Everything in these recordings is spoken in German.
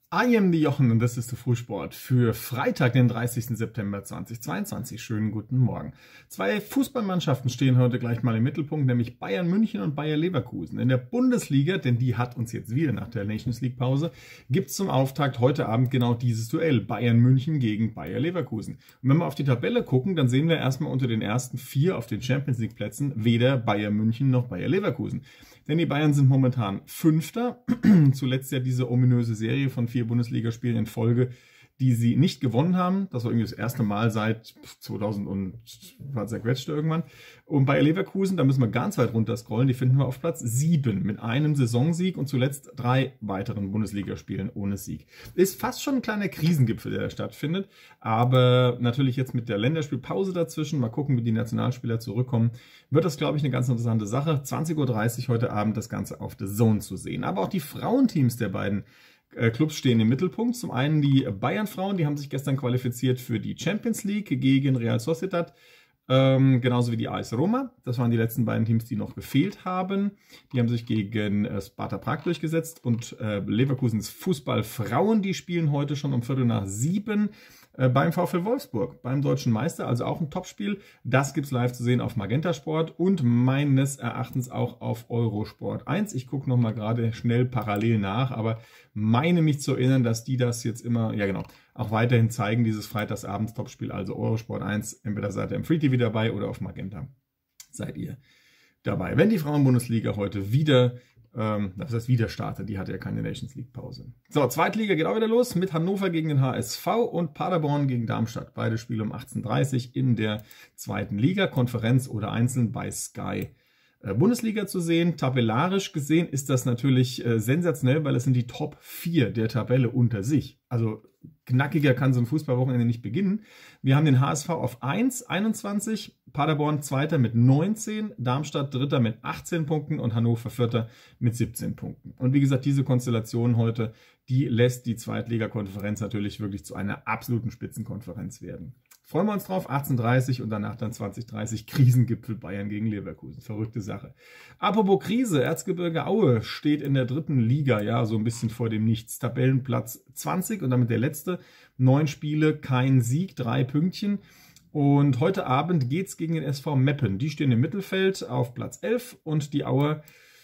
I am the Jochen und das ist der Frühsport für Freitag, den 30. September 2022. Schönen guten Morgen. Zwei Fußballmannschaften stehen heute gleich mal im Mittelpunkt, nämlich Bayern München und Bayer Leverkusen. In der Bundesliga, denn die hat uns jetzt wieder nach der Nations League Pause, gibt es zum Auftakt heute Abend genau dieses Duell. Bayern München gegen Bayer Leverkusen. Und wenn wir auf die Tabelle gucken, dann sehen wir erstmal unter den ersten 4 auf den Champions League Plätzen weder Bayern München noch Bayer Leverkusen. Denn die Bayern sind momentan Fünfter. Zuletzt ja diese ominöse Serie von 4 Bundesligaspielen in Folge, die sie nicht gewonnen haben. Das war irgendwie das erste Mal seit 2000 und war zerquetscht irgendwann. Und Bayer Leverkusen, da müssen wir ganz weit runter scrollen, die finden wir auf Platz 7 mit einem Saisonsieg und zuletzt 3 weiteren Bundesligaspielen ohne Sieg. Ist fast schon ein kleiner Krisengipfel, der da stattfindet. Aber natürlich jetzt mit der Länderspielpause dazwischen, mal gucken, wie die Nationalspieler zurückkommen, wird das, glaube ich, eine ganz interessante Sache. 20:30 Uhr heute Abend das Ganze auf The Zone zu sehen. Aber auch die Frauenteams der beiden Clubs stehen im Mittelpunkt. Zum einen die Bayern-Frauen, die haben sich gestern qualifiziert für die Champions League gegen Real Sociedad, genauso wie die AS Roma. Das waren die letzten beiden Teams, die noch gefehlt haben. Die haben sich gegen Sparta Prag durchgesetzt und Leverkusens Fußballfrauen, die spielen heute schon um 6:15 beim VfL Wolfsburg, beim deutschen Meister, also auch ein Topspiel. Das gibt es live zu sehen auf Magenta Sport und meines Erachtens auch auf Eurosport 1. Ich gucke nochmal gerade schnell parallel nach, aber meine mich zu erinnern, dass die das jetzt immer, ja genau, auch weiterhin zeigen, dieses Freitagsabends Topspiel, also Eurosport 1. Entweder seid ihr im Free TV dabei oder auf Magenta seid ihr dabei. Wenn die Frauenbundesliga heute wieder das heißt wieder startet, die hatte ja keine Nations League Pause. So, Zweitliga geht auch wieder los mit Hannover gegen den HSV und Paderborn gegen Darmstadt. Beide Spiele um 18:30 Uhr in der zweiten Liga, Konferenz oder einzeln bei Sky Bundesliga zu sehen. Tabellarisch gesehen ist das natürlich sensationell, weil es sind die Top 4 der Tabelle unter sich. Also knackiger kann so ein Fußballwochenende nicht beginnen. Wir haben den HSV auf 1, 21, Paderborn Zweiter mit 19, Darmstadt Dritter mit 18 Punkten und Hannover Vierter mit 17 Punkten. Und wie gesagt, diese Konstellation heute, die lässt die Zweitligakonferenz natürlich wirklich zu einer absoluten Spitzenkonferenz werden. Freuen wir uns drauf, 18:30 und danach dann 20:30 Krisengipfel Bayern gegen Leverkusen. Verrückte Sache. Apropos Krise, Erzgebirge Aue steht in der 3. Liga, ja, so ein bisschen vor dem Nichts. Tabellenplatz 20 und damit der letzte. 9 Spiele, kein Sieg, 3 Pünktchen. Und heute Abend geht's gegen den SV Meppen. Die stehen im Mittelfeld auf Platz 11 und die Auer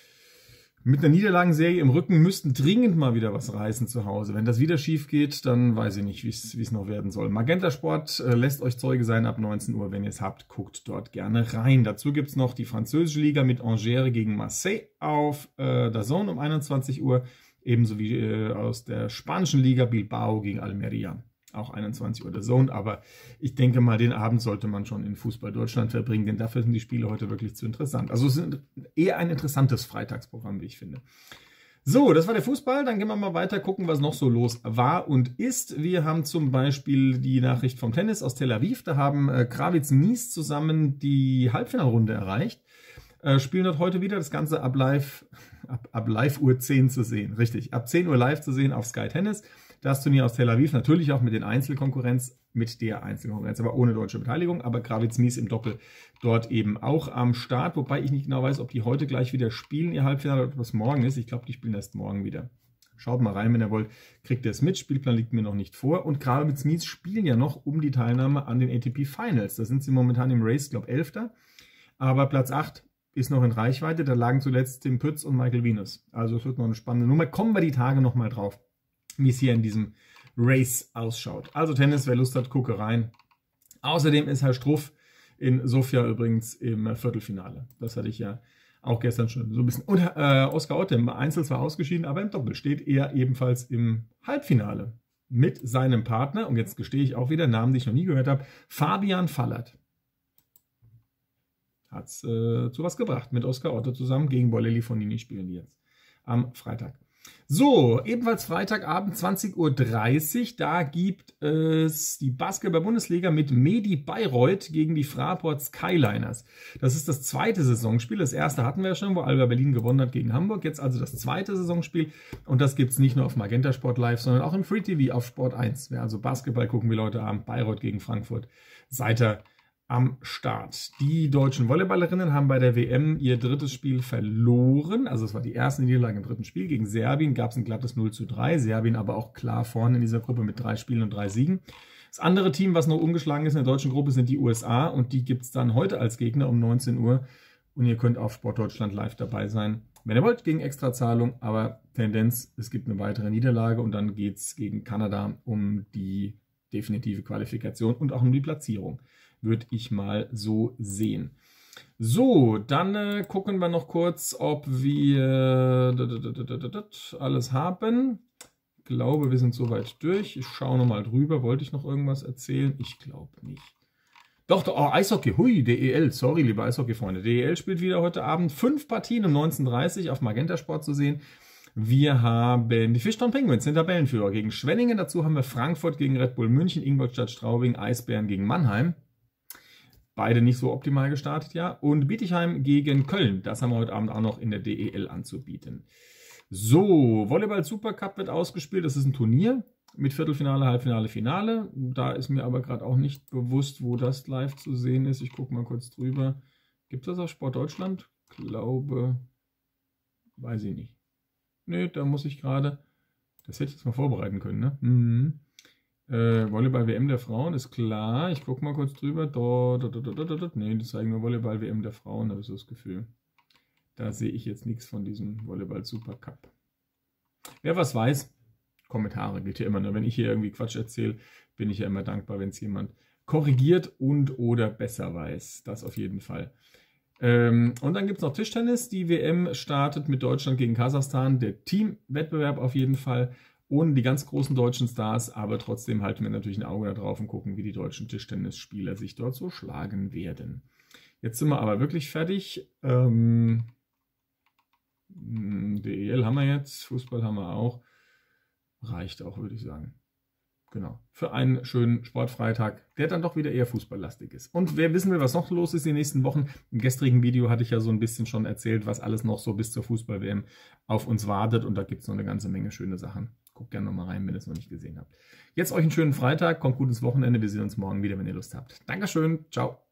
mit einer Niederlagenserie im Rücken müssten dringend mal wieder was reißen zu Hause. Wenn das wieder schief geht, dann weiß ich nicht, wie es noch werden soll. Magenta Sport lässt euch Zeuge sein ab 19 Uhr. Wenn ihr es habt, guckt dort gerne rein. Dazu gibt es noch die französische Liga mit Angers gegen Marseille auf The Zone um 21 Uhr. Ebenso wie aus der spanischen Liga Bilbao gegen Almeria. Auch 21 Uhr The Zone, aber ich denke mal, den Abend sollte man schon in Fußball Deutschland verbringen, denn dafür sind die Spiele heute wirklich zu interessant. Also es ist eher ein interessantes Freitagsprogramm, wie ich finde. So, das war der Fußball, dann gehen wir mal weiter, gucken, was noch so los war und ist. Wir haben zum Beispiel die Nachricht vom Tennis aus Tel Aviv, da haben Kravitz-Mies zusammen die Halbfinalrunde erreicht. Spielen dort heute wieder, das Ganze ab live Uhr 10 zu sehen, richtig, ab 10 Uhr live zu sehen auf Sky Tennis. Das Turnier aus Tel Aviv, natürlich auch mit der Einzelkonkurrenz, aber ohne deutsche Beteiligung. Aber Kravitz-Mies im Doppel dort eben auch am Start. Wobei ich nicht genau weiß, ob die heute gleich wieder spielen, ihr Halbfinale, oder ob das morgen ist. Ich glaube, die spielen erst morgen wieder. Schaut mal rein, wenn ihr wollt, kriegt ihr es mit. Spielplan liegt mir noch nicht vor. Und Kravitz-Mies spielen ja noch um die Teilnahme an den ATP Finals. Da sind sie momentan im Race, glaube ich, 11. Aber Platz 8 ist noch in Reichweite. Da lagen zuletzt Tim Pütz und Michael Venus. Also es wird noch eine spannende Nummer. Kommen wir die Tage nochmal drauf, wie es hier in diesem Race ausschaut. Also Tennis, wer Lust hat, gucke rein. Außerdem ist Herr Struff in Sofia übrigens im Viertelfinale. Das hatte ich ja auch gestern schon so ein bisschen. Und Oskar Otte im Einzel zwar ausgeschieden, aber im Doppel steht er ebenfalls im Halbfinale mit seinem Partner. Und jetzt gestehe ich auch wieder, Namen, die ich noch nie gehört habe, Fabian Fallert. Hat es zu was gebracht mit Oskar Otte zusammen. Gegen Bolelli Fonini spielen die jetzt am Freitag. So, ebenfalls Freitagabend 20:30 Uhr, da gibt es die Basketball-Bundesliga mit Medi Bayreuth gegen die Fraport Skyliners. Das ist das zweite Saisonspiel. Das erste hatten wir ja schon, wo Alba Berlin gewonnen hat gegen Hamburg. Jetzt also das zweite Saisonspiel. Und das gibt es nicht nur auf Magenta Sport Live, sondern auch im Free TV auf Sport 1. Wer also Basketball gucken will heute Abend, Bayreuth gegen Frankfurt, seid ihr am Start. Die deutschen Volleyballerinnen haben bei der WM ihr drittes Spiel verloren. Also es war die erste Niederlage im dritten Spiel. Gegen Serbien gab es ein glattes 0:3. Serbien aber auch klar vorne in dieser Gruppe mit 3 Spielen und 3 Siegen. Das andere Team, was noch ungeschlagen ist in der deutschen Gruppe, sind die USA. Und die gibt es dann heute als Gegner um 19 Uhr. Und ihr könnt auf Sportdeutschland live dabei sein, wenn ihr wollt, gegen Extrazahlung. Aber Tendenz, es gibt eine weitere Niederlage. Und dann geht es gegen Kanada um die definitive Qualifikation und auch um die Platzierung. Würde ich mal so sehen. So, dann gucken wir noch kurz, ob wir alles haben. Ich glaube, wir sind soweit durch. Ich schaue nochmal drüber. Wollte ich noch irgendwas erzählen? Ich glaube nicht. Doch, oh, Eishockey. Hui, DEL. Sorry, liebe Eishockey-Freunde. DEL spielt wieder heute Abend 5 Partien um 19:30 Uhr auf Magenta Sport zu sehen. Wir haben die Fischtown Penguins, den Tabellenführer, gegen Schwenningen. Dazu haben wir Frankfurt gegen Red Bull München, Ingolstadt Straubing, Eisbären gegen Mannheim. Beide nicht so optimal gestartet, ja. Und Bietigheim gegen Köln. Das haben wir heute Abend auch noch in der DEL anzubieten. So, Volleyball Supercup wird ausgespielt. Das ist ein Turnier mit Viertelfinale, Halbfinale, Finale. Da ist mir aber gerade auch nicht bewusst, wo das live zu sehen ist. Ich gucke mal kurz drüber. Gibt es das auf Sport Deutschland? Glaube, weiß ich nicht. Nö, da muss ich gerade, das hätte ich jetzt mal vorbereiten können, ne? Mhm. Volleyball-WM der Frauen ist klar. Ich gucke mal kurz drüber. Ne, die zeigen nur Volleyball-WM der Frauen, habe ich so das Gefühl. Da sehe ich jetzt nichts von diesem Volleyball-Supercup. Wer was weiß, Kommentare gilt ja immer. Nur wenn ich hier irgendwie Quatsch erzähle, bin ich ja immer dankbar, wenn es jemand korrigiert und oder besser weiß. Das auf jeden Fall. Und dann gibt es noch Tischtennis. Die WM startet mit Deutschland gegen Kasachstan. Der Teamwettbewerb auf jeden Fall. Ohne die ganz großen deutschen Stars, aber trotzdem halten wir natürlich ein Auge da drauf und gucken, wie die deutschen Tischtennisspieler sich dort so schlagen werden. Jetzt sind wir aber wirklich fertig. DEL haben wir jetzt, Fußball haben wir auch. Reicht auch, würde ich sagen. Genau, für einen schönen Sportfreitag, der dann doch wieder eher fußballlastig ist. Und wer wissen will, was noch los ist in den nächsten Wochen, im gestrigen Video hatte ich ja so ein bisschen schon erzählt, was alles noch so bis zur Fußball-WM auf uns wartet. Und da gibt es noch eine ganze Menge schöne Sachen. Guckt gerne nochmal rein, wenn ihr es noch nicht gesehen habt. Jetzt euch einen schönen Freitag, kommt gut ins Wochenende. Wir sehen uns morgen wieder, wenn ihr Lust habt. Dankeschön, ciao.